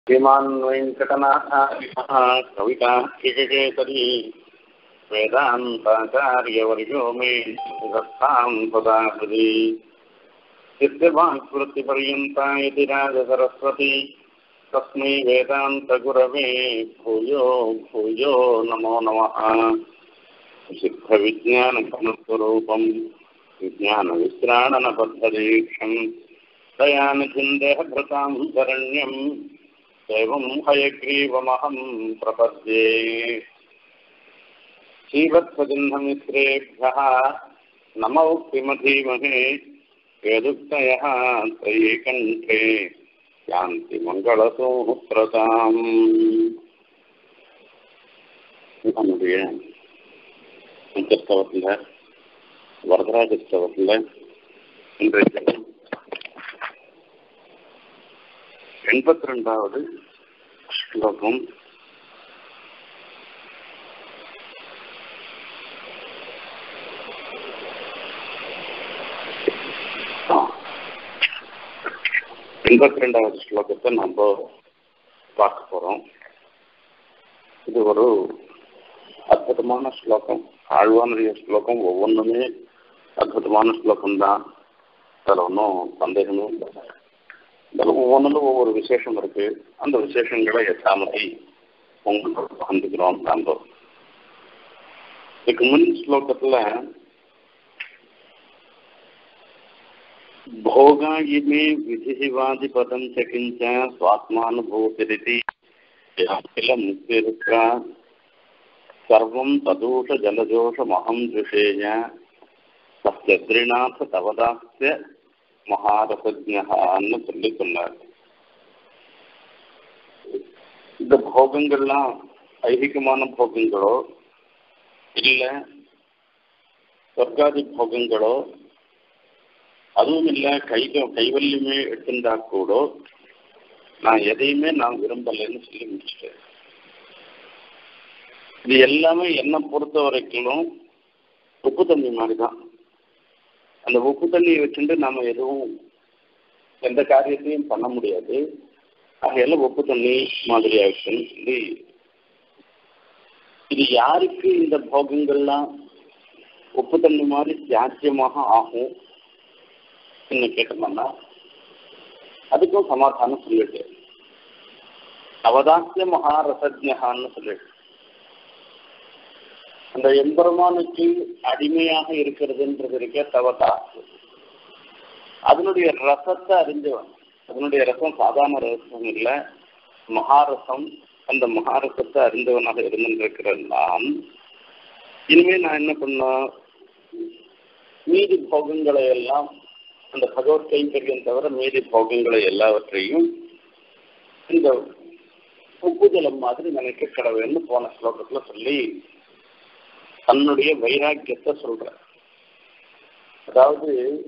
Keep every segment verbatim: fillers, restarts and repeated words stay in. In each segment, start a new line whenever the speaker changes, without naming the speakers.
श्रीमान् वेङ्कटनाथार्यः कवितार्किककेसरी वेदान्ताचार्यवर्यो मे दत्तां सदा हृदि चित्तवाक्वृत्तिपर्यन्ता यदि राजसरस्वती तस्मै वेदान्तगुरवे भूयो भूयो नमो नमः। सिद्धविज्ञानघनस्वरूपं विज्ञानविश्राणनबद्धदीक्षं दयानिधिं देहभृतां शरण्यं एवं हयग्रीवमहं प्रपद्ये। श्रीवत्सजिह्नमित्रेभ्यः नमो किमधीमहे वेदुक्तयः त्रयी कण्ठे यान्ति मङ्गलसूत्रताम्। நம்முடைய முத்தஸ்தவத்தில் வரதராஜஸ்தவத்தில் இன்றைக்கு எண்பத்தி ரெண்டாவது ஸ்லோகம். எண்பத்தி ரெண்டாவது ஸ்லோகத்தை நம்ம பார்க்க போறோம். இது ஒரு அற்புதமான ஸ்லோகம். ஆழ்வானுடைய ஸ்லோகம் ஒவ்வொன்றுமே அற்புதமான ஸ்லோகம்தான், அதில் ஒன்றும் சந்தேகமே இல்லை. அதில் ஒவ்வொன்றிலும் ஒவ்வொரு விசேஷம் இருக்கு. அந்த விசேஷங்களை எட்டாமதி உங்களுக்கு பகிர்ந்துக்கிறோம். நம்ம இதுக்கு முன் ஸ்லோகத்தில் भोगायिमे विधिवादिपदं च किञ्च स्वात्मानुभूतिरिति मुक्तिरुक्ता सर्वं तदूषजलजोषमहं दृशेय सत्यद्रिनाथ तवदास्य மகாரசஜ்ஞான்னு சொல்லி சொன்னார். இந்த போகங்கள்லாம் ஐதிகமான போகங்களோ இல்லை சொர்க்காதி போகங்களோ அதுவும் இல்லை கை கைவல்யமே எடுத்துட்டா கூட நான் எதையுமே நான் விரும்பலைன்னு சொல்லி முடிச்சிட்டேன். இது எல்லாமே என்னை பொறுத்த வரைக்கும் உப்பு தண்ணி மாதிரி தான். அந்த உப்பு தண்ணியை வச்சுட்டு நாம எதுவும் எந்த காரியத்தையும் பண்ண முடியாது. ஆகையெல்லாம் உப்பு தண்ணி மாதிரி ஆயிடுச்சுன்னு சொல்லி, இது யாருக்கு இந்த போகங்கள்லாம் உப்பு தண்ணி மாதிரி தியாஜ்யமாக ஆகும் என்ன கேட்டோம்னா அதுக்கும் சமாதானம் சொல்லிட்டு அவதாசிய மகாரசஜ்ஞான்னு சொல்லிட்டு அந்த எம்பெருமானுக்கு அடிமையாக இருக்கிறதுன்றது இருக்க தவதாசு. அதனுடைய ரசத்தை அறிஞ்சவன். அதனுடைய ரசம் சாதாரண ரசம் இல்லை, மகாரசம். அந்த மகாரசத்தை அறிந்தவனாக இருந்திருக்கிறேன் நான். இனிமே நான் என்ன பண்ண, மீதி போகங்களை எல்லாம் அந்த பகவத் கைங்கரியம் தவிர மீதி போகங்களை எல்லாவற்றையும் இந்த உப்புஜலம் மாதிரி நினைக்க கடவுன்னு போன ஸ்லோகத்துல சொல்லி தன்னுடைய வைராக்கியத்தை சொல்ற. அதாவது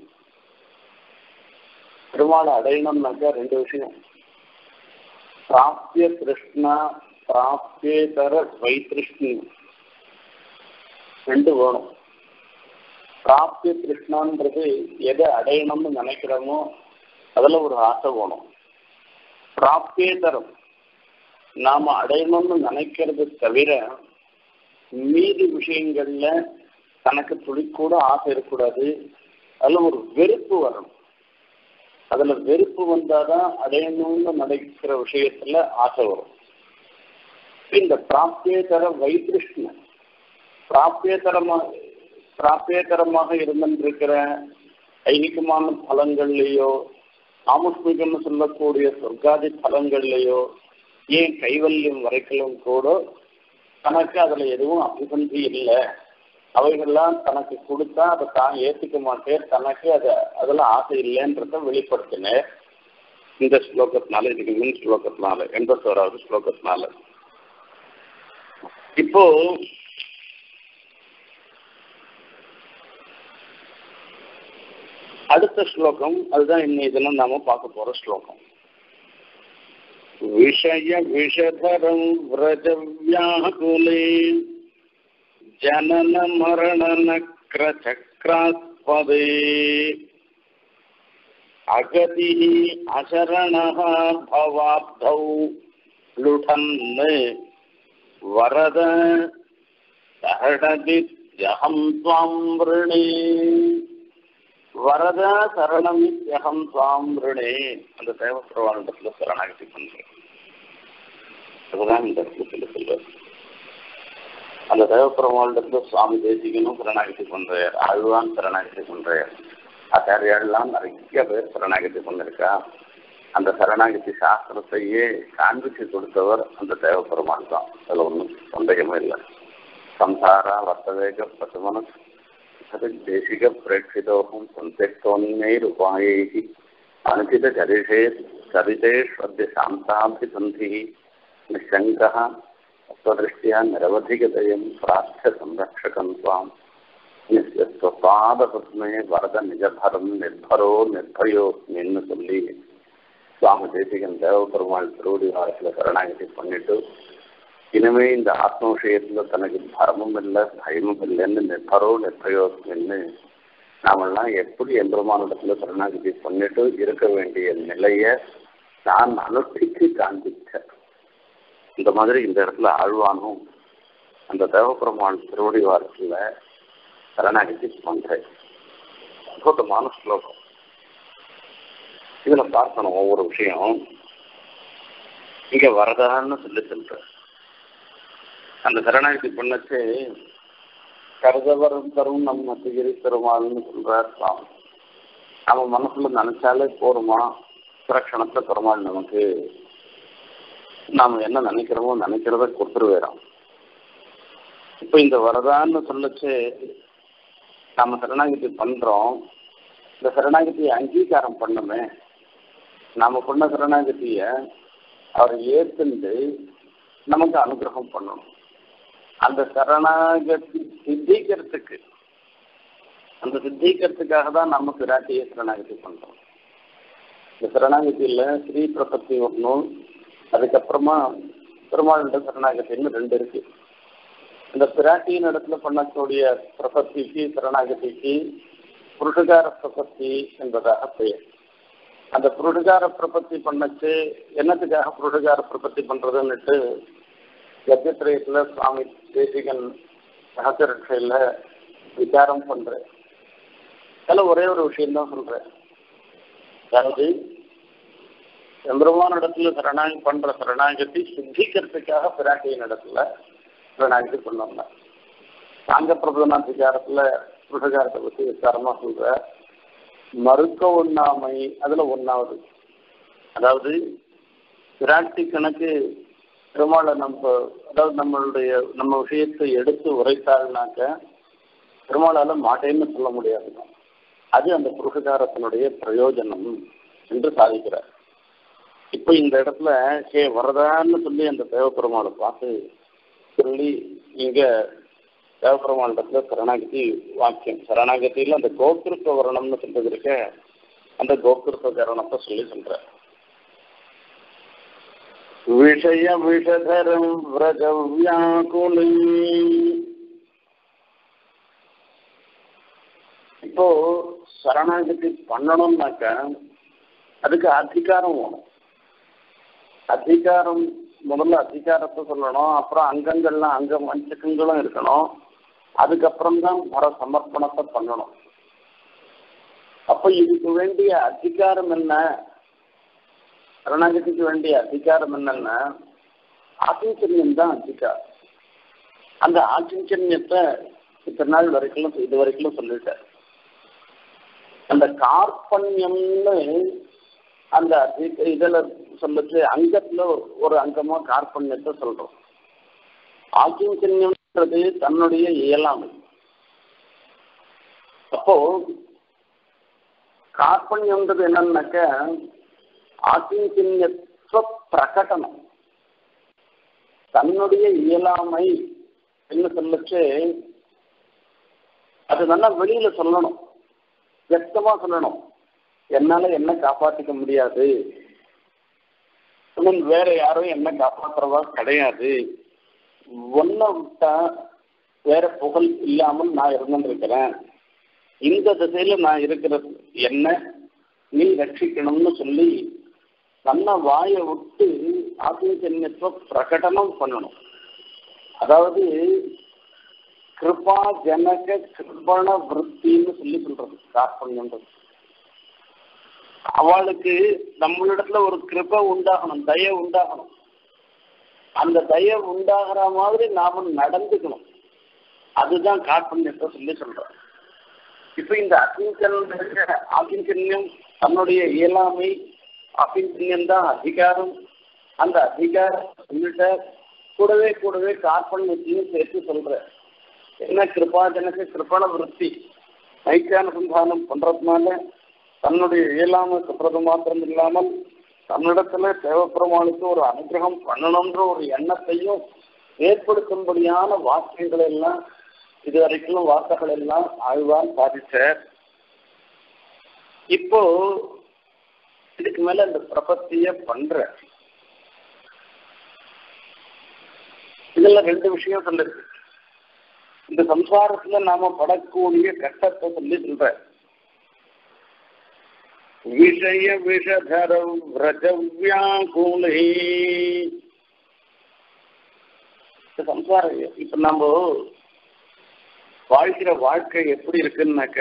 பெருமாளை அடையணும்னாக்கா ரெண்டு விஷயம், பிராப்திய கிருஷ்ணா பிராப்தியேதர வைத்திருஷ்ணி ரெண்டு வேணும். பிராப்திய கிருஷ்ணான்றது எதை அடையணும்னு நினைக்கிறோமோ அதுல ஒரு ஆசை வேணும். பிராப்தியேதரம் நாம அடையணும்னு நினைக்கிறது தவிர மீதி விஷயங்கள்ல தனக்கு துளிக்கூட ஆசை இருக்கக்கூடாது. அதுல ஒரு வெறுப்பு வரணும். அதுல வெறுப்பு வந்தாதான் அடையணும்னு நினைக்கிற விஷயத்துல ஆசை வரும். இந்த பிராப்தியேதர வைத்திருஷ்ணன் பிராப்தியேதரமா பிராப்தியேதரமாக இருந்திருக்கிற ஐகிகமான பலங்கள்லையோ ஆமுஷ்மிகம்னு சொல்லக்கூடிய சொர்க்காதி பலங்கள்லையோ ஏன் கைவல்யம் வரைக்கலும் கூட தனக்கு அதுல எதுவும் அபிசந்தி இல்லை. அவைகள்லாம் தனக்கு கொடுத்தா அதை தான் ஏற்றுக்க மாட்டேன், தனக்கு அதை அதெல்லாம் ஆசை இல்லைன்றத வெளிப்படுத்தினேன் இந்த ஸ்லோகத்தினால. இதுக்கு முன் ஸ்லோகத்தினால எண்பத்தோராவது ஸ்லோகத்தினால. இப்போ அடுத்த ஸ்லோகம் அதுதான் இன்னும் இதெல்லாம் நாம பார்க்க போற ஸ்லோகம். விஷய விஷதரம் விரஜ வியாகுலே ஜனன மரண நக்ர சக்ராஸ்பதே அகதி அசரண பவாப்தௌ லுடன்னு வரத சரணமித்யஹம் த்வாம் வ்ருணே. வரத சரணமித்யஹம் த்வாம் வ்ருணே. அந்த தேவப்பிரவாளத்துல சரணாகதி பண்றேன். அதுதான் இந்த இடத்துல சொல்றாரு. அந்த தேவப்பிரமாண்டத்துல சுவாமி தேசிகனும் சரணாகதி பண்றார், ஆழ்வான் சரணாகதி பண்றார், ஆச்சாரியாலாம் நிறைய பேர் சரணாகதி பண்ணிருக்கா. அந்த சரணாகதி சாஸ்திரத்தையே காண்பிச்சு கொடுத்தவர் அந்த தேவப்பெருமான் தான். அதுல ஒன்றும் சந்தேகமே இல்லை. சம்சாரா வர்த்தவேக பசுமன தேசிக பிரேட்சிதோகம் சந்தேக்தோன்மைர் உபாயி அனுச்சித சரிஷே சரிதேஷ்வத்ய சாந்தாபிசந்தி நிசங்கா स्वदृष्ट्या निरवधिगतयं प्रार्थ्य संरक्षकं स्वाम स्वपादपद्मे वरद निजभरं निर्भरो निर्भयोस्मिன்னு சொல்லி சுவாமி தேசிகன் தேவபெருமாள் திருவடி வாரத்தில் சரணாகதி பண்ணிட்டு இனிமே இந்த ஆத்ம விஷயத்துல தனக்கு பரமும் இல்லை பயமும் இல்லைன்னு நிர்பரோ நிர்பயோஸ்மின்னு நாமெல்லாம் எப்படி எம்பெருமானிடத்துல சரணாகதி பண்ணிட்டு இருக்க வேண்டிய நிலையை நான் அனுஷ்டிச்சு காண்பிச்சேன். இந்த மாதிரி இந்த இடத்துல ஆழ்வானும் அந்த தேவபெருமான் திருவடி வாரத்தில் சரணாகதி பண்றேன். அற்புதமான ஸ்லோகம். இதுல பார்க்கணும் ஒவ்வொரு விஷயம். இங்க வரதான்னு சொல்லி சொல்ற அந்த சரணாகதி பண்ணச்சு கருதவரும் தரும் நம் நத்திகிரி பெருமாள்னு சொல்றார் சுவாமி. நம்ம மனசுல நினைச்சாலே போருமா பிரக்ஷணத்துல பெருமாள் நமக்கு நாம என்ன நினைக்கிறோமோ நினைக்கிறத கொடுத்துருவேறோம். இப்ப இந்த வரதான்னு சொல்லச்சு நாம சரணாகதி பண்றோம். இந்த சரணாகதியை அங்கீகாரம் பண்ணுமே. நாம பண்ண சரணாகதிய அவர் ஏத்துண்டு நமக்கு அனுகிரகம் பண்ணணும். அந்த சரணாகதி சித்திக்கிறதுக்கு அந்த சித்திக்கிறதுக்காக தான் நம்ம பிராட்டியை சரணாகதி பண்றோம். இந்த சரணாகதியில ஸ்ரீ பிரபத்தி வரணும், அதுக்கப்புறமா பெருமாளுடைய சரணாகத்தின்னு ரெண்டு இருக்கு. இந்த பிராட்டியின் இடத்துல பண்ணக்கூடிய பிரபத்திக்கு சரணாகதிக்கு புருஷகார பிரபத்தி என்பதாக பெயர். அந்த புருஷகார பிரபத்தி பண்ணச்சு என்னத்துக்காக புருஷகார பிரபத்தி பண்றதுன்னுட்டு யஜ்ஞத்ரயத்துல சுவாமி தேசிகன் சகசரட்சையில விசாரம் பண்றேன். அதில் ஒரே ஒரு விஷயம்தான் சொல்றேன். அதாவது எம்பெருமான் இடத்துல சரணாகி பண்ற சரணாகதி சித்திக்கிறதுக்காக பிராட்டியின் இடத்துல சரணாகதி பண்ணோம்னா சாங்க பிரபதனாதிகாரத்துல புருஷகாரத்தை பற்றி விசாரமா சொல்ற மறுக்க ஒண்ணாமை அதுல ஒன்னாவது. அதாவது பிராட்டி கணக்கு பெருமாளை நம்ம அதாவது நம்மளுடைய நம்ம விஷயத்தை எடுத்து உரைத்தாள்னாக்க பெருமாளால மாட்டேன்னு சொல்ல முடியாதுதான். அது அந்த புருஷகாரத்தினுடைய பிரயோஜனம் என்று சாதிக்கிறார். இப்ப இந்த இடத்துல கே வரதான்னு சொல்லி அந்த தேவப்பெருமாளை பார்த்து சொல்லி இங்க தேவப்பெருமாள் இடத்துல சரணாகதி வாக்கியம் சரணாகதியில் அந்த கோத்திருத்த வரணம்னு சொல்றது இருக்க அந்த கோத்திருத்த கரணத்தை சொல்லி சொல்ற விஷய விஷதரம் விரஜவ்யாகுலி. இப்போ சரணாகதி பண்ணணும்னாக்க அதுக்கு அதிகாரம் வேணும். அதிகாரம் முதல்ல அதிகாரத்தை சொல்லணும், அப்புறம் அங்கங்கள்லாம் அங்க மஞ்சக்கங்களும் இருக்கணும், அதுக்கப்புறம் தான் வர சமர்ப்பணத்தை பண்ணணும். அப்ப இதுக்கு வேண்டிய அதிகாரம் என்ன? சரணாகதிக்கு வேண்டிய அதிகாரம் என்னன்னா ஆக்கிஞ்சன்யம் தான் அதிகாரம். அந்த ஆக்கிஞ்சன்யத்தை இத்தனை நாள் வரைக்கும் இது வரைக்கும் சொல்லிட்டார். அந்த கார்பண்யம்னு அந்த இதுல சொல்லுச்சு அங்கத்துல ஒரு அங்கமா கார்பண்யத்தை சொல்றோம். ஆக்கிஞ்சன்யம்ன்றது தன்னுடைய இயலாமை. அப்போ கார்பண்யம்ன்றது என்னன்னாக்க ஆக்கிஞ்சன்யத்துவ பிரகடனம், தன்னுடைய இயலாமை என்ன சொல்லுச்சு அது நல்லா வெளியில சொல்லணும், வியக்தமா சொல்லணும். என்னால என்ன காப்பாற்றிக்க முடியாது, வேற யாரும் என்ன காப்பாற்றுறவா கிடையாது, ஒன்ன விட்டா வேற புகழ் இல்லாமல் நான் இருந்திருக்கிறேன், இந்த திசையில நான் இருக்கிற என்ன நீ ரட்சிக்கணும்னு சொல்லி தன்னை வாயை விட்டு ஆத்மஜன்யத்துவ பிரகடனம் பண்ணணும். அதாவது கிருபா ஜனக கிருபண விற்த்தின்னு சொல்லி சொல்றது கார்பண்யன்றது. அவளுக்கு நம்மளிடத்துல ஒரு கிருபை உண்டாகணும், தயை உண்டாகணும். அந்த தயை உண்டாகிற மாதிரி நாம நடந்துக்கணும். அதுதான் கார்பண்யத்தை சொல்லி சொல்றோம். இப்ப இந்த அகிஞ்சன்ய அகிஞ்சன்யம் தன்னுடைய இயலாமை, அகிஞ்சன்யம் தான் அதிகாரம். அந்த அதிகாரம் சொல்லிட்ட கூடவே கூடவே கார்பண்யத்தையும் சேர்த்து சொல்ற. என்ன கிருபாஜனக்கு கிருபண விருத்தி நைத்தியானுசந்தானம் பண்றதுனால தன்னுடைய இயலாமை சொல்றது மாத்திரம் இல்லாமல் தன்னிடத்துல தேவப்பெருமாளுக்கு ஒரு அனுகிரகம் பண்ணணும்ன்ற ஒரு எண்ணத்தையும் ஏற்படுத்தும்படியான வாக்கியங்கள் எல்லாம் இதுவரைக்கும் வார்த்தைகள் எல்லாம் ஆழ்வார் சாதிச்சார். இப்போ இதுக்கு மேல இந்த பிரபத்திய பண்ற இதுல ரெண்டு விஷயம் சொல்லுது. இந்த சம்சாரத்துல நாம படக்கூடிய கஷ்டத்தை சொல்லி சொல்ற. விஷய விஷதர விரஜவ்யாகுலே சம்சாரம். இப்ப நம்ம வாழ்க்கிற வாழ்க்கை எப்படி இருக்குன்னாக்க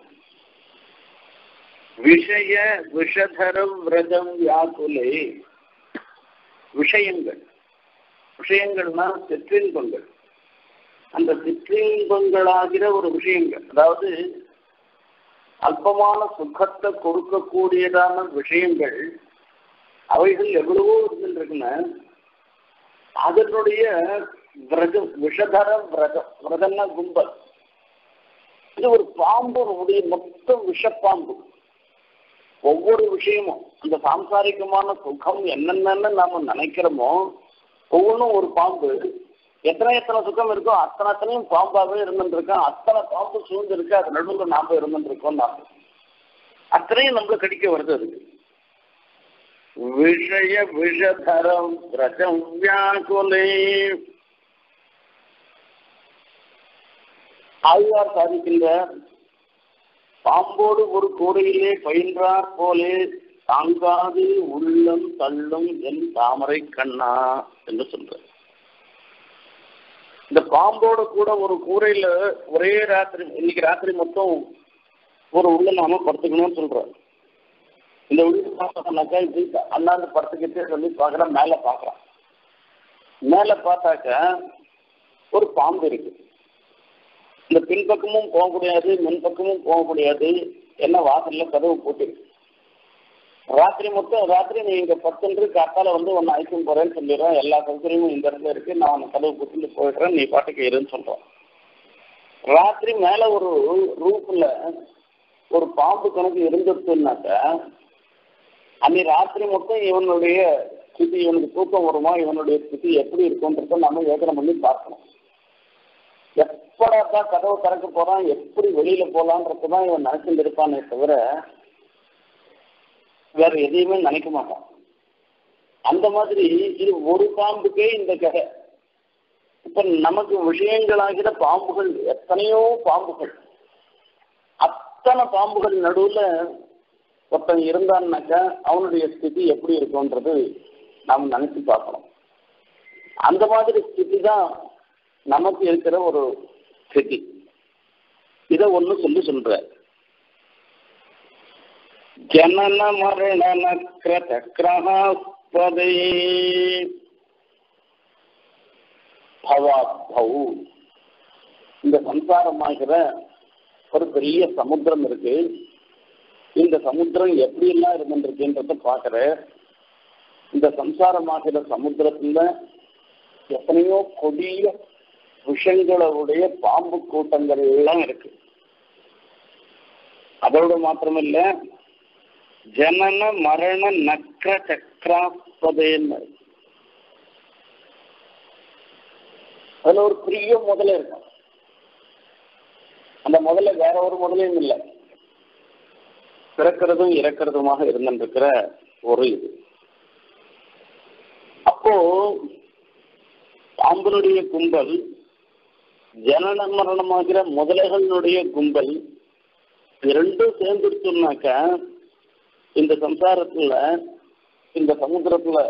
விஷய விஷதர விரஜவ்யாகுலே விஷயங்கள். விஷயங்கள்னா சிற்றின்பங்கள். அந்த சிற்றின்பங்களாகிற ஒரு விஷயங்கள், அதாவது அல்பமான சுகத்தை கொடுக்கக்கூடியதான விஷயங்கள், அவைகள் எவ்வளவோ இருந்துருக்குன்னா அதனுடைய விரஜம் விஷதர விரஜம். விரதம்னா கும்பல். இது ஒரு பாம்பு, உடைய மொத்தம் விஷப்பாம்பு. ஒவ்வொரு விஷயமும் அந்த சாம்சாரிகமான சுகம் என்னென்னு நாம நினைக்கிறோமோ ஒவ்வொன்றும் ஒரு பாம்பு. எத்தனை எத்தனை சுகம் இருக்கோ அத்தனை அத்தனையும் பாம்பாவே இருந்துருக்கோம். அத்தனை பாம்பு சூழ்ந்து இருக்கு, அது நடுவில் நாம இருந்துருக்கோம். நாம அத்தனையும் நம்மள கடிக்க வருது. அதுக்கு விஷய விஷதரம் ரஜம் வியாகுலே. ஆழ்வார் சாதிக்கின்ற பாம்போடு ஒரு கூரையிலே பயின்றார் போலே தாங்காது உள்ளம் தள்ளும் என் தாமரை கண்ணா என்று சொல்ற. இந்த பாம்போட கூட ஒரு கூரையில ஒரே ராத்திரி, இன்னைக்கு ராத்திரி மொத்தம் ஒரு உள்ள நாம படுத்துக்கணும்னு சொல்றோம். இந்த உள்ள பார்த்தோம்னாக்கா இப்படி அண்ணாந்து படுத்துக்கிட்டே சொல்லி பார்க்குறேன். மேலே பார்க்குறான். மேலே பார்த்தாக்க ஒரு பாம்பு இருக்கு. இந்த பின்பக்கமும் போக முடியாது, முன்பக்கமும் போக முடியாது. என்ன வாசல்ல கதவு போட்டுருக்கு. ராத்திரி மொத்தம் ராத்திரி நீ இங்க பத்துன்று காத்தால வந்து ஒன்னு அழைக்கும் போறேன்னு சொல்லிடுறேன். எல்லா சௌகரியமும் இந்த இடத்துல இருக்கு, நான் உன்னை கதவு போட்டு போயிடுறேன், நீ பாட்டுக்கு இருன்னு சொல்றோம். ராத்திரி மேல ஒரு ரூப்ல ஒரு பாம்பு கணக்கு இருந்துருச்சுன்னாக்க அன்னை ராத்திரி மொத்தம் இவனுடைய ஸ்திதி, இவனுக்கு தூக்கம் வருமா, இவனுடைய ஸ்திதி எப்படி இருக்கும்ன்றத நம்ம யோசனை பண்ணி பார்க்கணும். எப்படாதான் கதவை திறக்க போறான், எப்படி வெளியில போலான்றதுதான் இவன் நினைச்சுட்டு இருப்பானே தவிர வேற எதையுமே நினைக்க மாட்டான். அந்த மாதிரி இது ஒரு பாம்புக்கே இந்த கதை. இப்ப நமக்கு விஷயங்களாகிற பாம்புகள் எத்தனையோ பாம்புகள், அத்தனை பாம்புகள் நடுவுல ஒருத்தன் இருந்தான்னாக்கா அவனுடைய ஸ்திதி எப்படி இருக்கும்ன்றது நாம் நினைச்சு பார்க்கணும். அந்த மாதிரி ஸ்திதி தான் நமக்கு இருக்கிற ஒரு ஸ்திதி. இதை ஒண்ணு சொல்லி சொல்ற. ஜனன மரண நக்ர சக்ரஹாஸ்பதே பவாத்பௌ. இந்த சம்சாரமாகிற ஒரு பெரிய சமுத்திரம் இருக்கு. இந்த சமுத்திரம் எப்படி எல்லாம் இருந்துருக்குன்றத பாக்குற. இந்த சம்சாரமாகிற சமுத்திரத்துல எத்தனையோ கொடிய விஷங்களுடைய பாம்பு கூட்டங்கள் எல்லாம் இருக்கு. அதோடு மாத்திரமில்ல, ஜனன மரண நக்ர சக்ராஸ்பதேன்னு அதுல ஒரு பெரிய முதல இருக்கும். அந்த முதல்ல வேற ஒரு முதலையும் இல்லை, பிறக்கிறதும் இறக்கிறதுமாக இருந்திருக்கிற ஒரு இது. அப்போ பாம்பனுடைய கும்பல், ஜனன மரணமாகிற முதலைகளுடைய கும்பல், ரெண்டும் சேர்ந்துருச்சுனாக்க இந்த சம்சாரத்துல இந்த சமுத்திரத்துல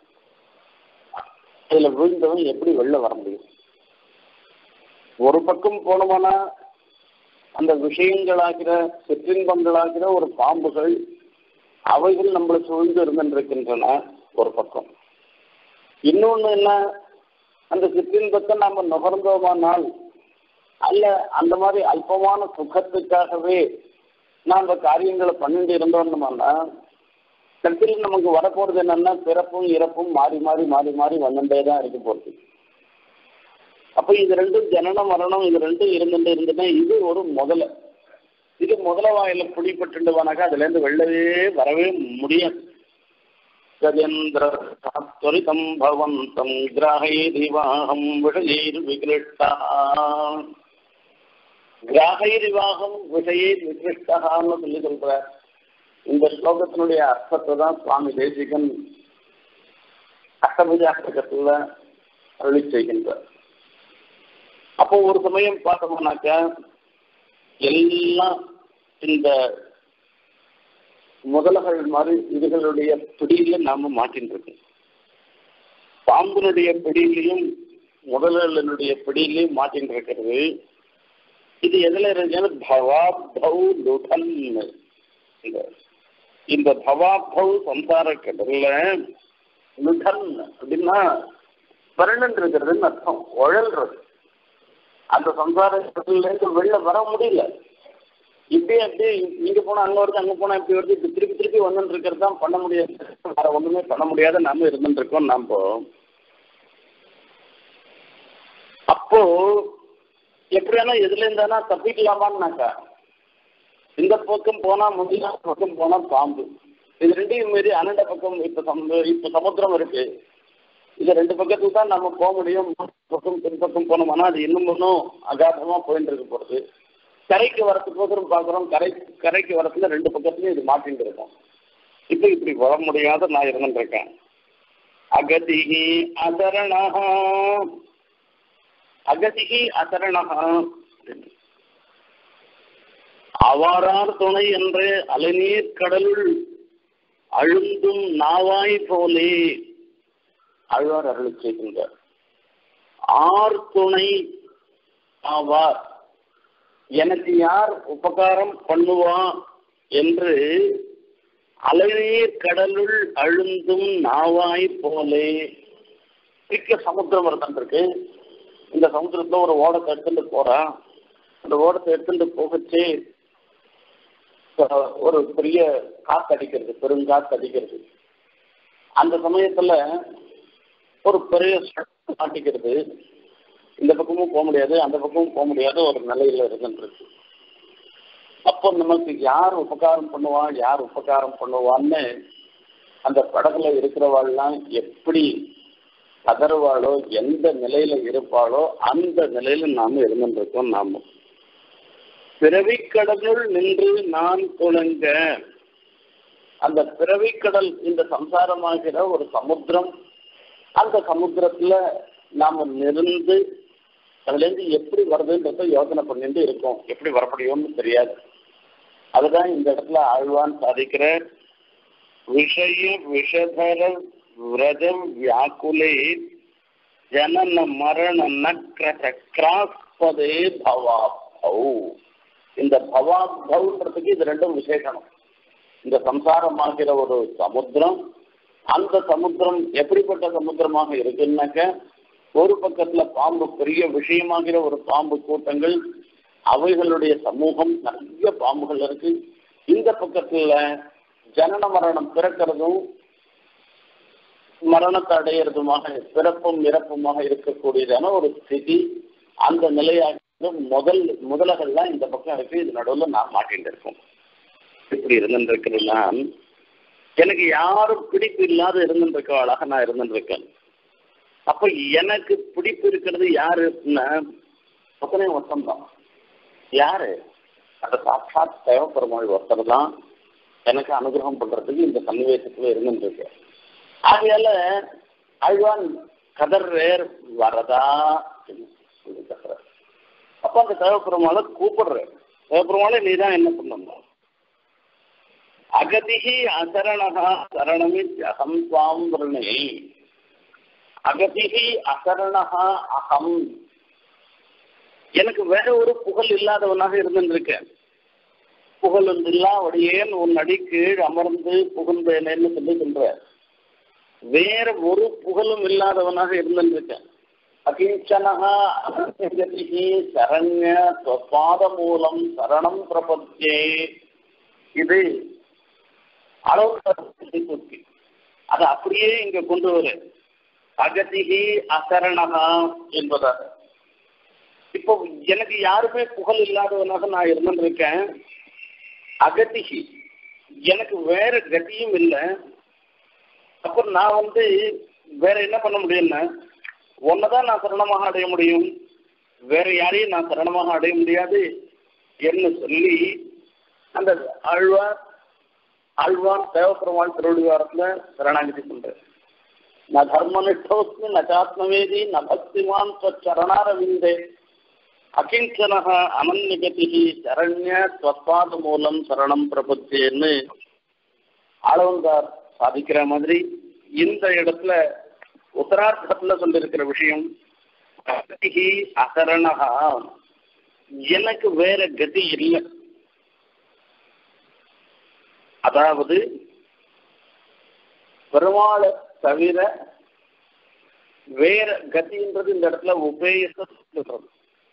இதுல விழுந்தவன் எப்படி வெளில வர முடியும்? ஒரு பக்கம் போனோம்னா அந்த விஷயங்களாகிற சிற்றின்பங்களாகிற ஒரு பாம்புகள் அவைகள் நம்மளை சூழ்ந்து இருந்திருக்கின்றன ஒரு பக்கம். இன்னொன்னு என்ன, அந்த சிற்றின்பத்தை நாம நுகர்ந்தோமானால் அல்ல அந்த மாதிரி அல்பமான சுகத்துக்காகவே நாம் காரியங்களை பண்ணிட்டு இருந்தோம்னா கடைசியில் நமக்கு வரப்போறது என்னன்னா பிறப்பும் இறப்பும் மாறி மாறி மாறி மாறி வந்துட்டே தான் இருக்க போகுது. அப்ப இது ரெண்டும் ஜனன மரணம் இது ரெண்டும் இருந்துட்டு இருந்துன்னா இது ஒரு முதல இது முதல வாயில பிடிப்பட்டுவானாக்கா அதுல இருந்து வெள்ளவே வரவே முடியாது. கஜேந்திரம் பவந்தம் கிராகை திவாகம் விஷயீர் விகிருஷ்டா கிராகை திவாகம் விஷயீர் விகிருஷ்டான்னு சொல்லி சொல்ற இந்த ஸ்லோகத்தினுடைய அர்த்தத்தை தான் சுவாமி தேசிகன் அஷ்டபுஜாஷ்டகத்துல அருளி செய்கின்றார். அப்போ ஒரு சமயம் பார்த்தோம்னாக்க எல்லாம் இந்த முதல்கள் மாதிரி இதுகளுடைய பிடியில நாம மாட்டின்னு இருக்கோம். பாம்புனுடைய பிடியிலையும் முதல்களுடைய பிடியிலையும் மாட்டின்னு இருக்கிறது. இது எதுல இருக்கு? பவாபௌ லுடன். இந்த பவாபௌ சம்சார கடல்ல லுடன் அப்படின்னா பரணன் இருக்கிறதுன்னு அர்த்தம், உழல்றது. அந்த சம்சார கடல்ல இருந்து வெளில வர முடியல. இப்படியே அப்படியே இங்க போனா அங்க வருது, அங்க போனா இப்படி வருது, இப்படி திருப்பி திருப்பி வந்துட்டு இருக்கிறது தான் பண்ண முடியாது. வேற ஒண்ணுமே பண்ண முடியாத நாம இருந்துட்டு இருக்கோம். நாம அப்போ எப்படியானா எதுல இருந்தானா தப்பிக்கலாமான்னாக்கா இந்த பக்கம் போனா முதல்ல பக்கம் போனா பாம்பு, இது ரெண்டையும் மீறி அனண்ட பக்கம் இப்ப சம இப்ப சமுத்திரம் இருக்கு. இது ரெண்டு பக்கத்துக்கு தான் நம்ம போக முடியும். பக்கம் பின்பக்கம் போனோம்னா அது இன்னும் ஒன்றும் அகாதமா போயிட்டு இருக்க போறது. கரைக்கு வரத்துக்கோசரம் பார்க்குறோம், கரை கரைக்கு வரத்துல ரெண்டு பக்கத்துலையும் இது மாட்டின்னு இருக்கோம். இப்போ இப்படி வர முடியாத நான் இருந்துட்டு இருக்கேன். அகதிகி அதரணஹா அகதிகி அதரணஹா அவாரார் துணை என்று அலைநீர் கடலுள் அழுந்தும் நாவாய் போலே ஆழ்வார் அருளி செய்கின்றார். ஆர் துணை ஆவார், எனக்கு யார் உபகாரம் பண்ணுவா என்று அலைநீர் கடலுள் அழுந்தும் நாவாய் போலே. மிக்க சமுத்திரம் வருதான் இருக்கு. இந்த சமுத்திரத்துல ஒரு ஓடத்தை எடுத்துட்டு போறா. அந்த ஓடத்தை எடுத்துட்டு போகச்சு ஒரு பெரிய காத்து அடிக்கிறது, பெருங்காத்து அடிக்கிறது. அந்த சமயத்துல ஒரு பெரிய மாட்டிக்கிறது. இந்த பக்கமும் போக முடியாது, அந்த பக்கமும் போக முடியாது ஒரு நிலையில இருந்துருக்கு. அப்போ நமக்கு யார் உபகாரம் பண்ணுவா யார் உபகாரம் பண்ணுவான்னு அந்த படகுல இருக்கிறவாள்லாம் எப்படி கதறுவாளோ, எந்த நிலையில இருப்பாளோ அந்த நிலையில நாம இருந்துருக்கோம். நாம பிறவிக்கடலுள் நின்று நான் துணங்க, அந்த பிறவிக்கடல் இந்த சம்சாரமாகிற ஒரு சமுத்திரம், அந்த சமுத்திரத்துல நாம நிருந்து அதுல இருந்து எப்படி வருதுன்றத யோசனை பண்ணிட்டு இருக்கோம். எப்படி வர முடியும்னு தெரியாது. அதுதான் இந்த இடத்துல ஆழ்வான் சாதிக்கிற விஷய விஷதர விரதம் வியாக்குலே ஜனன மரண நக்ர சக்ராஸ்பதே பவாபௌ. இந்த பவாபௌன்றதுக்கு இது ரெண்டும் விசேஷனம். இந்த சம்சாரமாகிற ஒரு சமுத்திரம், அந்த சமுத்திரம் எப்படிப்பட்ட சமுத்திரமாக இருக்குன்னாக்க ஒரு பக்கத்துல பாம்பு பெரிய விஷயமாகிற ஒரு பாம்பு கூட்டங்கள், அவைகளுடைய சமூகம் நிறைய பாம்புகள் இருக்கு. இந்த பக்கத்துல ஜனன மரணம் பிறக்கிறதும் மரணத்தை அடையிறதுமாக பிறப்பும் இறப்புமாக இருக்கக்கூடியதான ஒரு ஸ்திதி, அந்த நிலையாக முதல் முதலகள்லாம் இந்த பக்கம் இருக்கு. இது நடுவில் நான் மாட்டிட்டு இருக்கோம். இப்படி இருந்துருக்கிறேன்னா எனக்கு யாரும் பிடிப்பு இல்லாத இருந்துருக்கவாளாக நான் இருந்துருக்கேன். அப்ப எனக்கு பிடிப்பு இருக்கிறது யாருன்னா ஒத்தனை ஒருத்தம் தான். யாரு? அந்த சாட்சாத் தேவப்பெருமாள் ஒருத்தர் தான் எனக்கு அனுகிரகம் பண்றதுக்கு இந்த சன்னிவேசத்துல இருந்துருக்கு. ஆகையால ஆழ்வான் கதர்வேர் வரதா சொல்லி கத்துற. அப்ப அந்த தேவப்பெருமாளை கூப்பிடுற, தேவப்பெருமாளை நீ தான் என்ன பண்ணணும், அகதிஹி அசரணஹா சரணமித் அகம் ஸ்வாம் விருணே. அகதிஹி அசரணஹா அகம். எனக்கு வேற ஒரு புகழ் இல்லாதவனாக இருந்திருக்கேன். புகழ் இல்லாவடியேன் உன் அடி கீழ் அமர்ந்து புகுந்தேனேன்னு சொல்லி சொல்ற. வேற ஒரு புகழும் இல்லாதவனாக இருந்திருக்கேன். அகிஞ்சனஹா அகதிஹி சரண்ய ஸ்வபாத மூலம் சரணம் பிரபத்யே. இது அளவு அதை அப்படியே இங்க கொண்டு வர அகதிஹி அசரணஹா என்பதாக. இப்போ எனக்கு யாருமே புகழ் இல்லாதவனாக நான் இருந்திருக்கேன். அகதிஹி எனக்கு வேற கதியும் இல்லை. அப்போ நான் வந்து வேற என்ன பண்ண முடியும்னா ஒன்னதான் நான் சரணமாக அடைய முடியும், வேற யாரையும் நான் சரணமாக அடைய முடியாது என்று சொல்லி அந்த ஆழ்வார் ஆழ்வார் தேவப்பெருமாள் திருவடிவாரத்துல சரணாகதி பண்றேன். ந தர்மனிஷ்டோஸ்மி நச்சாத்மவேதி ந பக்திமான் சரணாரவிந்தே அகிஞ்சனஹ அனன்யகதிஹி சரண்ய ஸ்வபாத மூலம் சரணம் பிரபத்தியன்னு ஆளவந்தார் சாதிக்கிற மாதிரி இந்த இடத்துல உத்தரார்த்தத்துல சொல்லிருக்கிற விஷயம் அகதிஹி அசரணஹா, எனக்கு வேற கதி இல்லை. அதாவது பெருமாளை தவிர வேற கதின்றது இந்த இடத்துல உபேயத்தை சொல்றது.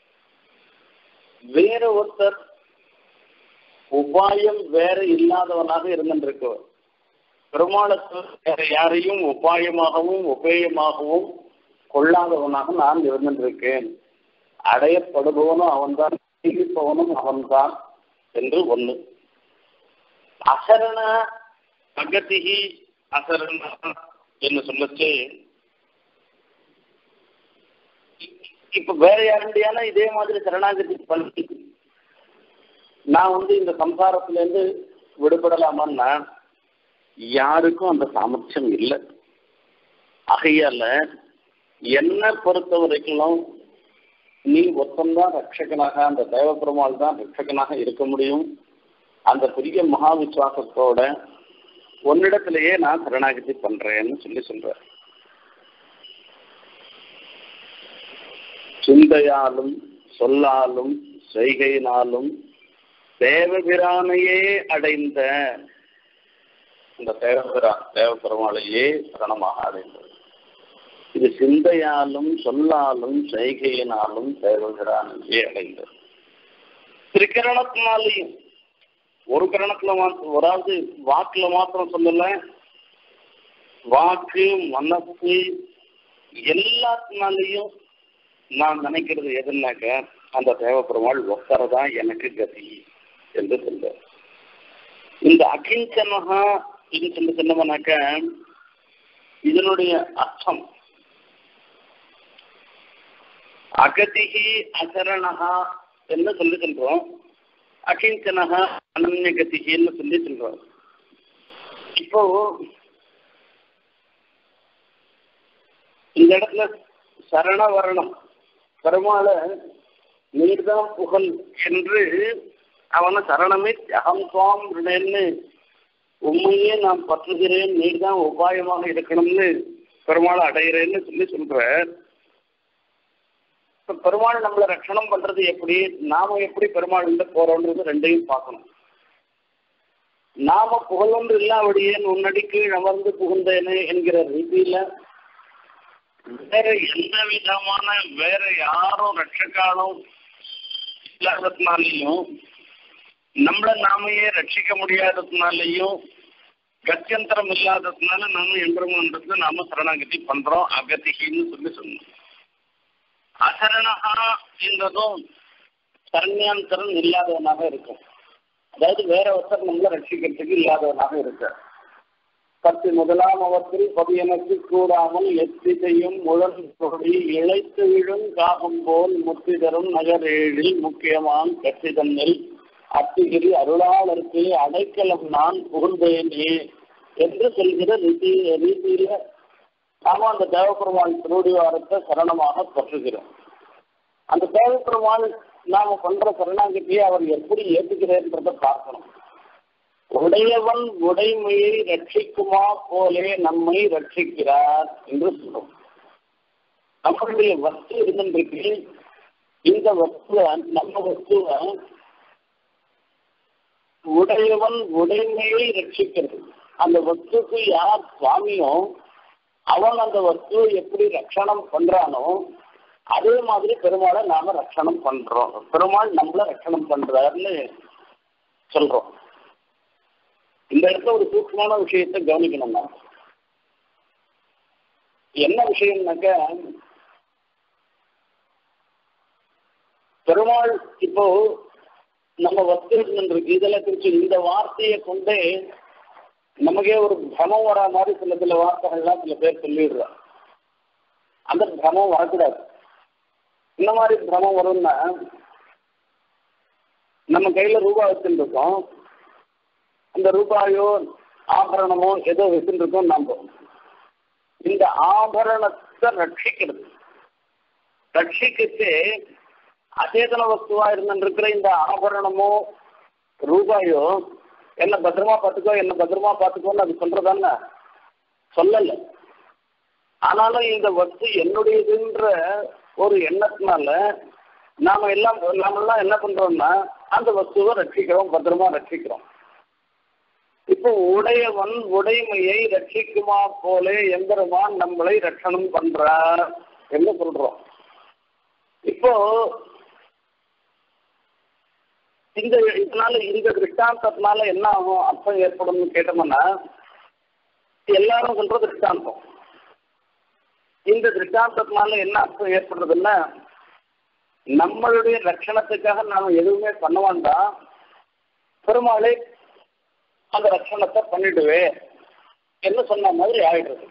வேற ஒருத்தர் உபாயம் வேற இல்லாதவனாக இருந்திருக்கவர். பெருமாளுக்கு வேற யாரையும் உபாயமாகவும் உபேயமாகவும் கொள்ளாதவனாக நான் இருந்திருக்கேன். அடையப்படுபவனும் அவன்தான், ஜீவிப்பவனும் அவன்தான் என்று ஒண்ணு. அசரண அகதிஹி அசரண என்று சொல்லச்சு இப்ப வேற யாருடையான இதே மாதிரி சரணாகதி பண்ணி நான் வந்து இந்த சம்சாரத்துல இருந்து விடுபடலாமான்னா யாருக்கும் அந்த சாமர்த்தியம் இல்லை. ஆகையால என்ன பொறுத்த வரைக்கும் நீ ஒத்தம்தான் ரட்சகனாக, அந்த தேவப்பெருமாள் தான் ரட்சகனாக இருக்க முடியும். அந்த பெரிய மகா விசுவாசத்தோட உன்னிடத்திலேயே நான் சரணாகதி பண்றேன்னு சொல்லி சொல்ற. சிந்தையாலும் சொல்லாலும் செய்கையினாலும் தேவபிரானையே அடைந்த இந்த தேவபிரா தேவபெருமாளையே சரணமாக அடைந்தது. இது சிந்தையாலும் சொல்லாலும் செய்கையினாலும் தேவபிரானையே அடைந்தது. திரிகரணத்தினாலையும் ஒரு கரணத்துல மாத்திரம், அதாவது வாக்குல மாத்திரம் சொல்லல, வாக்கு மனசு எல்லாத்தினாலையும் நான் நினைக்கிறது எதுனாக்க அந்த தேவப்பெருமாள் ஒத்தரதான் எனக்கு கதி என்று சொல்ற. இந்த அகிஞ்சனஹா இது சொல்லி சொன்னவனாக்க இதனுடைய அர்த்தம் அகதிஹி அசரணஹா என்று சொல்லி சொல்றோம். அகிஞ்சனஹா அனன்யகதிஹின்னு சொல்லி சொல்றோம். இப்போ இந்த இடத்துல சரணவரணம் பெருமாளை நீர்தான் புகழ் என்று அவனை சரணமே அகம் சுவாம் விடன்னு உண்மையே நான் பற்றுகிறேன், நீர்தான் உபாயமாக இருக்கணும்னு பெருமாளை அடைகிறேன்னு சொல்லி சொல்ற. இப்ப பெருமாள் நம்மளை ரட்சணம் பண்றது எப்படி, நாம எப்படி பெருமாள் இருந்து போறோன்றது ரெண்டையும் பார்க்கணும். நாம புகழொன்று இல்லாவடியேன் உன்னடி கீழ் அமர்ந்து புகுந்தேனே என்கிற ரீதியில வேற எந்த விதமான வேற யாரும் ரட்சகாலும் இல்லாததுனாலையும் நம்மளை நாமையே ரட்சிக்க முடியாததுனாலையும் கத்தியந்தரம் இல்லாததுனால நாம எம்பெருமான்றது நாம சரணாகதி பண்றோம். அகதிகின்னு சொல்லி சொன்னோம். அசரணஹா என்றதும் சரண்யாந்தரம் இல்லாதவனாக இருக்கும். அதாவது வேற ஒருத்தர் நம்மளை ரட்சிக்கிறதுக்கு இல்லாதவனாக இருக்க. பத்து முதலாம் அவற்றில் பதியனுக்கு கூடாமல் எத்திசையும் முழங்கொடி இழைத்து விழும் காகம் போல் முத்திதரும் நகரேழில் முக்கியமான் கட்சிதன்னில் அத்திகிரி அருளாளருக்கு அடைக்கலம் நான் புகுந்தேனே என்று சொல்கிற ரீதி ரீதியில நாம அந்த தேவப்பெருமாள் திருவடிவாரத்தை சரணமாக பற்றுகிறோம். அந்த தேவப்பெருமாள் நாம பண்ற சரணாகதியை அவர் எப்படி ஏற்றுக்கிறேன்றதை பார்க்கணும். உடையவன் உடைமையை ரட்சிக்குமா போலே நம்மை ரட்சிக்கிறார் என்று சொல்றோம். நம்மளுடைய வஸ்து இருந்திருக்கு, இந்த வஸ்துவ நம்ம வஸ்துவ உடையவன் உடைமையை ரட்சிக்கிறது. அந்த வஸ்துக்கு யார் சுவாமியோ அவன் அந்த வஸ்துவை எப்படி ரட்சணம் பண்றானோ அதே மாதிரி பெருமாளை நாம ரட்சணம் பண்றோம். பெருமாள் நம்மள ரட்சணம் பண்றாருன்னு சொல்றோம். இந்த இடத்துல ஒரு சூக்ஷ்மமான விஷயத்தை கவனிக்கணும். நான் என்ன விஷயம்னாக்க, பெருமாள் இப்போ நம்ம வஸ்து இருக்கு, இதெல்லாம் குறிச்சு இந்த வார்த்தையை கொண்டே நமக்கே ஒரு பிரமம் வரா மாதிரி சில சில வார்த்தைகள்லாம் சில பேர் சொல்லிடுறாங்க. அந்த பிரமம் வரக்கூடாது. இந்த மாதிரி பிரமம் வரும்னா, நம்ம கையில ரூபாய் வச்சுருக்கோம், அந்த ரூபாயோ ஆபரணமோ ஏதோ வச்சுருக்கோம். நம்ம இந்த ஆபரணத்தை ரட்சிக்கிறது, ரட்சிக்கிட்டு அச்சேதன வஸ்துவா இருந்துருக்கிற இந்த ஆபரணமோ ரூபாயோ என்ன பத்திரமா பார்த்துக்கோ என்ன பத்திரமா பார்த்துக்கோன்னு அது சொல்றதான சொல்லலை. ஆனாலும் இந்த வஸ்து என்னுடையதுன்ற ஒரு எண்ணத்தினால நாம எல்லாம் நாமெல்லாம் என்ன பண்றோம்னா அந்த வஸ்துவை ரட்சிக்கிறோம், பத்திரமா ரட்சிக்கிறோம். இப்போ உடையவன் உடைமையை ரட்சிக்குமா போலே எம்பெருமான் நம்மளை ரட்சணம் பண்றார் என்று சொல்றோம். இப்போ இந்த இதனால இந்த திருஷ்டாந்தத்தினால என்ன ஆகும், அர்த்தம் ஏற்படும் கேட்டோம்னா, எல்லாரும் சொல்ற திருஷ்டாந்தம். இந்த திருஷ்டாந்தத்தினால என்ன அர்த்தம் ஏற்படுறதுன்னா, நம்மளுடைய ரட்சணத்துக்காக நாம எதுவுமே பண்ண வேண்டாம், பெருமாளை அந்த ரட்சணத்தை பண்ணிடுவே என்ன சொன்ன மாதிரி ஆயிடுறது.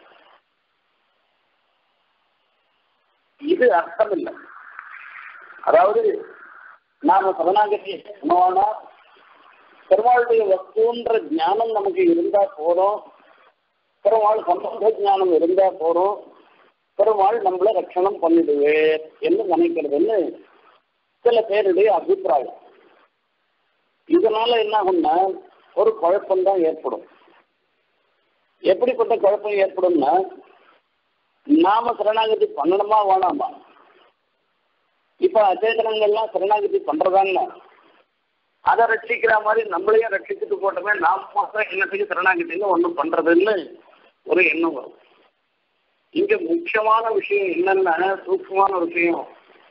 இது அர்த்தம் இல்லை. அதாவது நாம சரணாகதி பண்ணோம்னா பெருமாளுடைய வஸ்துன்ற ஞானம் நமக்கு இருந்தா போறோம், பெருமாள் சம்பந்த ஞானம் இருந்தா போறோம், பெருமாள் நம்மளை ரட்சணம் பண்ணிடுவே என்று நினைக்கிறதுன்னு சில பேருடைய அபிப்பிராயம். இதனால என்ன ஆகும்னா ஒரு குழப்பம்தான் ஏற்படும். எப்படிப்பட்ட குழப்பம் ஏற்படும்னா, நாம சரணாகதி பண்ணணுமா வேணாமா? இப்ப அச்சேதனங்கள்லாம் சரணாகதி பண்றதாங்க, அதை ரட்சிக்கிற மாதிரி நம்மளையும் ரட்சிச்சுட்டு போட்டோமே, நாம் மாத்திரம் என்னத்துக்கு சரணாகதின்னு ஒன்றும் பண்றதுன்னு ஒரு எண்ணம் வரும். இங்க முக்கியமான விஷயம் என்னன்னா, சூக்ஷ்மமான விஷயம்,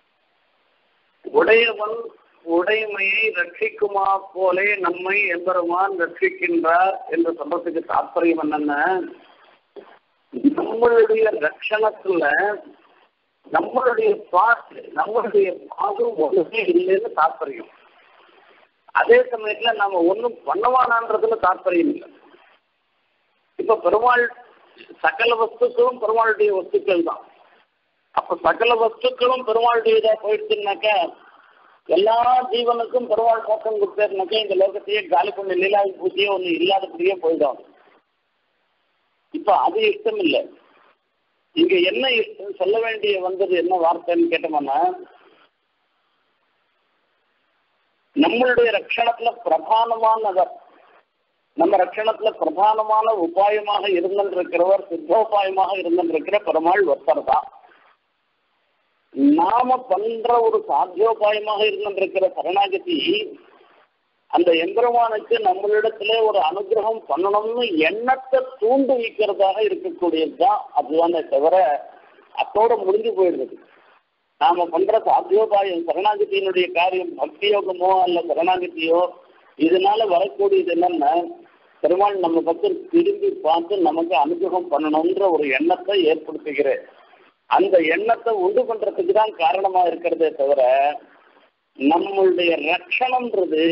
உடையவன் உடைமையை ரட்சிக்குமா போலே நம்மை எம்பெருமான் ரட்சிக்கின்றார் என்று சொல்றதுக்கு தாற்பயம் என்னன்னா, நம்மளுடைய ரட்சணத்துல நம்மளுடைய பாட்டு நம்மளுடைய பாகம் ஒன்றுமே இல்லைன்னு தாற்பயம். அதே சமயத்துல நாம ஒன்றும் பண்ணவானான்றதுல தாற்பயம் இல்லை. இப்ப பெருமாள் சகல வஸ்துக்களும் பெருமாளுடைய வஸ்துக்கள் தான். அப்ப சகல வஸ்துக்களும் பெருமாளுடையதா போயிடுச்சுன்னாக்கா, எல்லா ஜீவனுக்கும் பெருமாள் மோட்சம் கொடுத்தாருனாக்கா இந்த லோகத்தையே காலி பண்ண லீலாவி பூஜையே ஒன்று இல்லாதபடியே போயிடும். இப்ப அது இஷ்டம் இல்லை. இங்க என்ன இஷ்டம் சொல்ல வேண்டிய வந்தது என்ன வார்த்தைன்னு கேட்டோம்னா, நம்மளுடைய ரட்சணத்துல பிரதானமானவர், நம்ம ரட்சணத்துல பிரதானமான உபாயமாக இருந்திருக்கிறவர், சித்தோபாயமாக இருந்திருக்கிற பெருமாள் ஒருத்தர் தான். நாம பண்ற ஒரு சாத்தியோபாயமாக இருந்திருக்கிற சரணாகதி அந்த எம்பெருமானுக்கு நம்மளிடத்துல ஒரு அனுகிரகம் பண்ணணும்னு எண்ணத்தை தூண்டு வைக்கிறதாக இருக்கக்கூடியதுதான். அதுதானே தவிர அத்தோட முடிஞ்சு போயிடுறது. நாம பண்ற சாத்தியோபாயம் சரணாகதியினுடைய காரியம் பக்தி யோகமோ அல்ல சரணாகதியோ, இதனால வரக்கூடியது என்னன்னா, பெருமாள் நம்ம பக்கம் திரும்பி பார்த்து நமக்கு அனுகிரகம் பண்ணணும்ன்ற ஒரு எண்ணத்தை ஏற்படுத்துகிறேன். அந்த எண்ணத்தை உண்டு பண்றதுக்கு தான் காரணமா இருக்கிறதே தவிர நம்மளுடைய ரட்சணம்ன்றது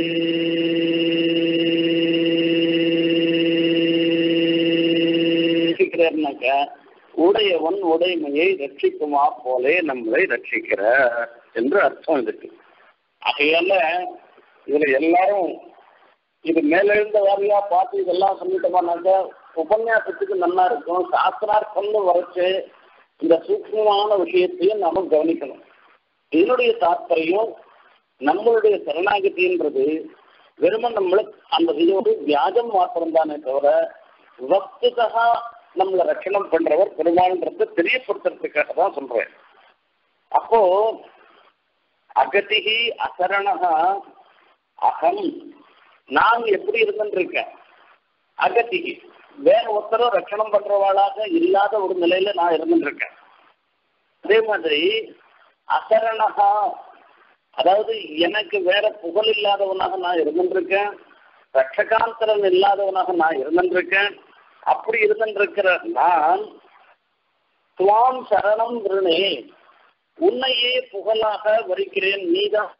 உடையவன் உடைமையை ரட்சிக்குமா போலே நம்மளை ரட்சிக்கிற என்று அர்த்தம் இருக்கு. ஆகையால இதுல எல்லாரும் இது மேலெழுந்த வாரியா பார்த்து இதெல்லாம் சொல்லிட்டோம்னாக்க உபன்யாசத்துக்கு நல்லா இருக்கும். சாஸ்திரார்த்தம்னு வரைச்சு இந்த சூக்ஷ்மமான விஷயத்தையும் நாம கவனிக்கணும். இதனுடைய தாற்பயம் நம்மளுடைய சரணாகதின்றது வெறுமன் நம்மளுக்கு அந்த இது ஒரு வியாஜம் மாத்திரம் தானே தவிர வஸ்துதா நம்மளை ரட்சணம் பண்றவர் பெருமாள்ன்றத தெரியப்படுத்துறதுக்காக தான் சொல்றேன். அப்போ அகதிகி அசரணகா அகம், நான் எப்படி இருந்துருக்கேன், அகதிகி வேற ஒருத்தரும் ரட்சணம் பண்றவாளாக இல்லாத ஒரு நிலையில நான் இருந்துருக்கேன். அதே மாதிரி அசரணகா, அதாவது எனக்கு வேற புகழ் இல்லாதவனாக நான் இருந்துருக்கேன், ரட்சகாந்தரன் இல்லாதவனாக நான் இருந்துருக்கேன். அப்படி இருந்துருக்கிற நான் துவாம் சரணம் விருணே, உன்னையே புகழாக வரிக்கிறேன். நீதான்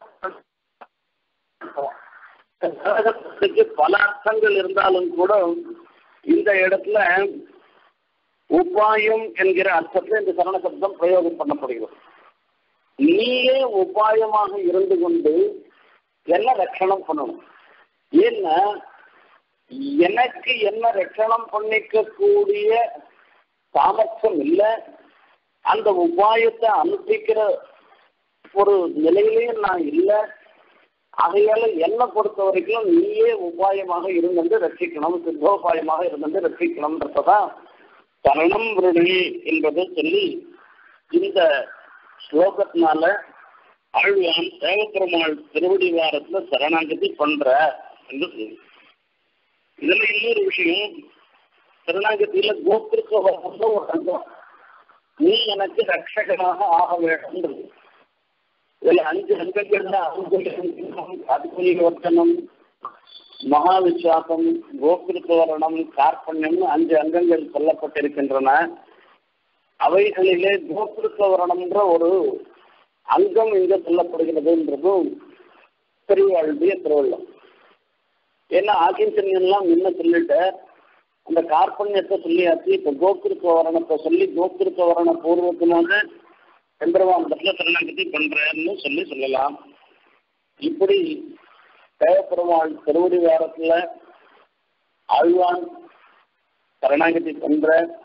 பல அர்த்தங்கள் இருந்தாலும் கூட இந்த இடத்துல உபாயம் என்கிற அர்த்தத்தில் இந்த சரண சப்தம் பிரயோகம் பண்ணப்படுகிறது. நீயே உபாயமாக இருந்து கொண்டு என்ன ரட்சணம் பண்ணணும். ஏன்னா எனக்கு என்ன ரட்சணம் பண்ணிக்கக்கூடிய சாமர்த்தியம் இல்லை, அந்த உபாயத்தை அனுப்பிக்கிற ஒரு நிலையிலையும் நான் இல்லை. ஆகையால என்னை பொறுத்த வரைக்கும் நீயே உபாயமாக இருந்து ரட்சிக்கணும், சித்தோபாயமாக இருந்து ரட்சிக்கணும்ன்றதான் சரணம் விருணி என்பதை சொல்லி இந்த ஸ்லோகத்தினால ஆழ்வான் தேவப்பெருமாள் திருவடி வாரத்துல சரணாகதி பண்ற என்று சொல்லி. இதுல இன்னொரு விஷயம், சரணாகதியில கோத்திருக்க ஒரு அங்கம், நீ எனக்கு ரட்சகனாக ஆக வேண்டும். இதுல அஞ்சு அங்கங்கள்ல அதிபரிவர்த்தனம், மகாவிஸ்வாசம், கோத்திருத்தவரணம், கார்பண்யம் அஞ்சு அங்கங்கள் சொல்லப்பட்டிருக்கின்றன. அவைகளிலே கோத்திருத்தவரணம்ன்ற ஒரு அங்கம் இங்க சொல்லப்படுகிறதுன்றதும் திருவாளுடைய திருவள்ளம். ஏன்னா ஆகிஞ்சன்யெல்லாம் முன்ன சொல்லிட்ட அந்த கார்பண்யத்தை சொல்லியாச்சு. இப்ப கோத்திருத்தவரணத்தை சொல்லி கோத்திருத்தவரண பூர்வத்தினால எம்பெருமாண்டத்துல சரணாகதி பண்றேன்னு சொல்லி சொல்லலாம். இப்படி தேவப்பெருமாள் திருவடி வாரத்துல ஆழ்வான் சரணாகதி பண்ற,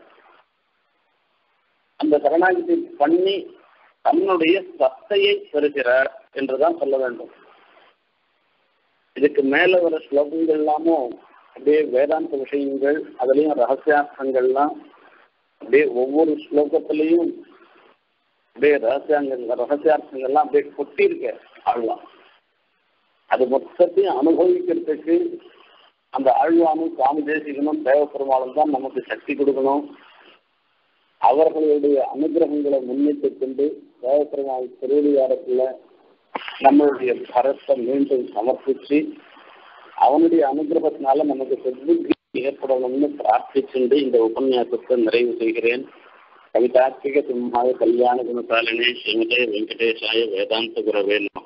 அந்த சரணாகதி பண்ணி தன்னுடைய சத்தையை பெறுகிறார் என்றுதான் சொல்ல வேண்டும். இதுக்கு மேல வர ஸ்லோகங்கள் எல்லாமும் அப்படியே வேதாந்த விஷயங்கள், அதுலயும் ரகசியார்த்தங்கள்லாம் அப்படியே ஒவ்வொரு ஸ்லோகத்திலையும் அப்படியே ரகசியங்கள் ரகசியார்த்தங்கள்லாம் அப்படியே கொட்டியிருக்க ஆழ்வான். அது மொத்தத்தையும் அனுபவிக்கிறதுக்கு அந்த ஆழ்வானும் சுவாமி தேசிகனும் தேவப்பெருமாளும் தான் நமக்கு சக்தி கொடுக்கணும். அவர்களுடைய அனுகிரகங்களை முன்னிட்டு கொண்டு தேவப்பெருமாள் திருவடிவாரத்துல நம்மளுடைய பரத்தை மீண்டும் சமர்ப்பிச்சு அவனுடைய அனுகிரகத்தினால நமக்கு சத்புத்தி ஏற்படணும்னு பிரார்த்திச்சுண்டு இந்த உபன்யாசத்தை நிறைவு செய்கிறேன். கவிதார்த்திக சிம்ஹாய கல்யாண குணசாலினே ஸ்ரீமதே வெங்கடேசாய வேதாந்த குரவே நமः.